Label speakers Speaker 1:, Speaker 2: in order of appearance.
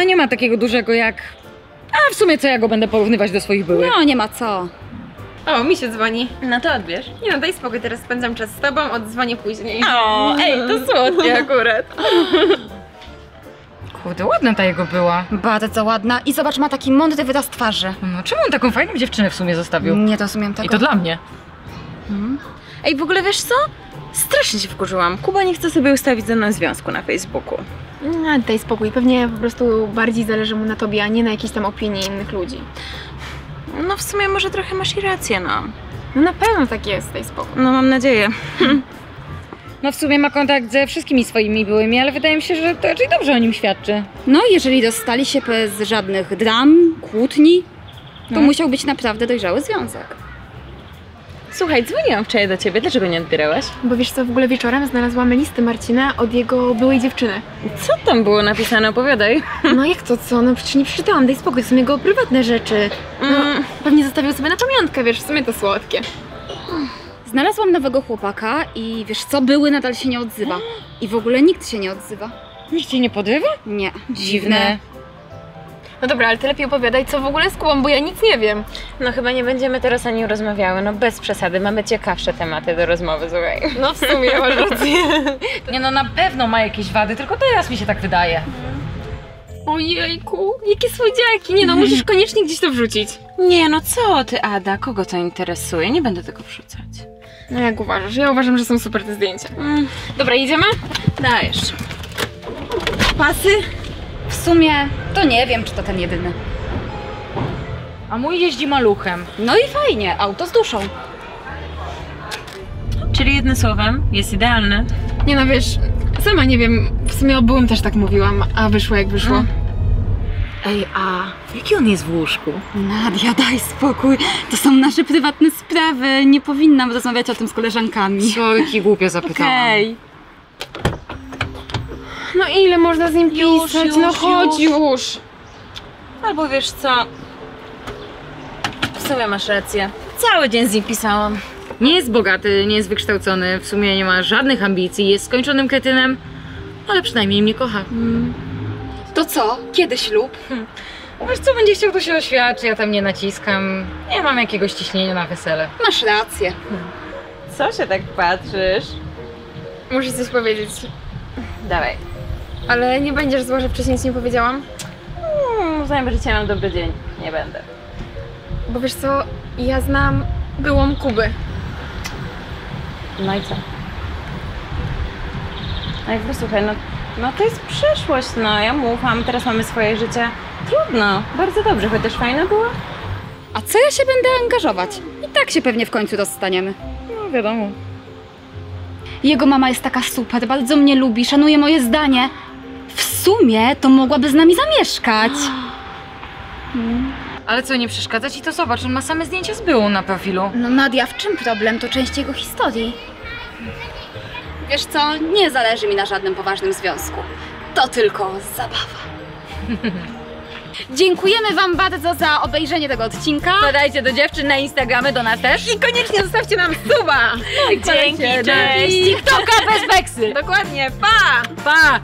Speaker 1: ale nie ma takiego dużego jak... A w sumie co ja go będę porównywać do swoich byłych?
Speaker 2: No, nie ma co.
Speaker 3: O, mi się dzwoni.
Speaker 4: No to odbierz.
Speaker 3: Nie no, daj spokój, teraz spędzam czas z tobą, odzwonię później.
Speaker 4: O, ej, to słodkie akurat.
Speaker 1: Kurde, ładna ta jego była.
Speaker 2: Bardzo ładna i zobacz, ma taki mądry wyraz twarzy.
Speaker 1: No czemu on taką fajną dziewczynę w sumie zostawił?
Speaker 2: Nie rozumiem tego.
Speaker 1: I to dla mnie.
Speaker 4: Ej, w ogóle wiesz co? Strasznie się wkurzyłam. Kuba nie chce sobie ustawić ze mną związku na Facebooku.
Speaker 3: No, daj spokój, pewnie po prostu bardziej zależy mu na tobie, a nie na jakiejś tam opinii innych ludzi.
Speaker 4: No w sumie może trochę masz i rację, no.
Speaker 3: No na pewno tak jest, daj spokój.
Speaker 4: No mam nadzieję.
Speaker 1: No w sumie ma kontakt ze wszystkimi swoimi byłymi, ale wydaje mi się, że to raczej dobrze o nim świadczy.
Speaker 2: No, jeżeli dostali się bez żadnych dram, kłótni, to musiał być naprawdę dojrzały związek.
Speaker 4: Słuchaj, dzwoniłam wczoraj do ciebie, dlaczego nie odbierałaś?
Speaker 3: Bo wiesz co, w ogóle wieczorem znalazłam listy Marcina od jego byłej dziewczyny.
Speaker 4: Co tam było napisane? Opowiadaj.
Speaker 3: No jak to co? No przecież nie przeczytałam, daj spokój, to są jego prywatne rzeczy. No, pewnie zostawił sobie na pamiątkę, wiesz, w sumie to słodkie.
Speaker 2: Znalazłam nowego chłopaka i wiesz co, były nadal się nie odzywa. I w ogóle nikt się nie odzywa.
Speaker 1: Nikt cię nie podrywa?
Speaker 2: Nie.
Speaker 1: Dziwne.
Speaker 3: No dobra, ale ty lepiej opowiadaj, co w ogóle z Kubą, bo ja nic nie wiem.
Speaker 4: No chyba nie będziemy teraz o nim rozmawiały, no bez przesady, mamy ciekawsze tematy do rozmowy, słuchaj.
Speaker 3: No w sumie masz rację.
Speaker 1: Nie no, na pewno ma jakieś wady, tylko teraz mi się tak wydaje.
Speaker 3: Ojejku, jakie słodziaki, nie no, musisz koniecznie gdzieś to wrzucić.
Speaker 4: Nie no co ty, Ada, kogo to interesuje? Nie będę tego wrzucać.
Speaker 3: No jak uważasz? Ja uważam, że są super te zdjęcia. Dobra, idziemy?
Speaker 4: Dajesz.
Speaker 2: Pasy? W sumie to nie wiem, czy to ten jedyny.
Speaker 1: A mój jeździ maluchem.
Speaker 2: No i fajnie, auto z duszą.
Speaker 4: Czyli jednym słowem, jest idealny.
Speaker 3: Nie no, wiesz, sama nie wiem, w sumie o byłym też tak mówiłam, a wyszło jak wyszło.
Speaker 4: Ej, a jaki on jest w łóżku?
Speaker 2: Nadia, daj spokój. To są nasze prywatne sprawy. Nie powinnam rozmawiać o tym z koleżankami.
Speaker 1: Sorki, głupio zapytałam.
Speaker 2: Okej.
Speaker 3: No ile można z nim pisać? No chodź już.
Speaker 4: Albo wiesz co? W sumie masz rację. Cały dzień z nim pisałam.
Speaker 1: Nie jest bogaty, nie jest wykształcony, w sumie nie ma żadnych ambicji, jest skończonym kretynem, ale przynajmniej mnie kocha.
Speaker 2: To co? Kiedy ślub?
Speaker 1: Wiesz co, będzie chciał, to się oświadczy, ja tam nie naciskam. Nie mam jakiegoś ciśnienia na wesele.
Speaker 2: Masz rację.
Speaker 4: Co się tak patrzysz?
Speaker 3: Muszę coś powiedzieć.
Speaker 4: Dawaj.
Speaker 3: Ale nie będziesz zła, że wcześniej nic nie powiedziałam?
Speaker 4: Uznajmy, że dzisiaj mam dobry dzień. Nie będę.
Speaker 3: Bo wiesz co, ja znam byłą Kuby.
Speaker 4: No i co? No jakby słuchaj, no to jest przeszłość, no ja mu ufam, teraz mamy swoje życie. Trudno, bardzo dobrze, chociaż fajne było.
Speaker 2: A co ja się będę angażować? I tak się pewnie w końcu rozstaniemy.
Speaker 1: No wiadomo.
Speaker 2: Jego mama jest taka super, bardzo mnie lubi, szanuje moje zdanie. W sumie to mogłaby z nami zamieszkać.
Speaker 1: Ale co, nie przeszkadza ci to? Zobacz, on ma same zdjęcia z byłą na profilu.
Speaker 2: No Nadia, w czym problem? To część jego historii. Wiesz co, nie zależy mi na żadnym poważnym związku. To tylko zabawa. Dziękujemy wam bardzo za obejrzenie tego odcinka.
Speaker 1: Podajcie do dziewczyn na Instagramy, do nas też.
Speaker 3: I koniecznie zostawcie nam suba!
Speaker 4: Dzięki, cześć!
Speaker 1: TikToka bez beksy.
Speaker 3: Dokładnie, pa!
Speaker 1: Pa!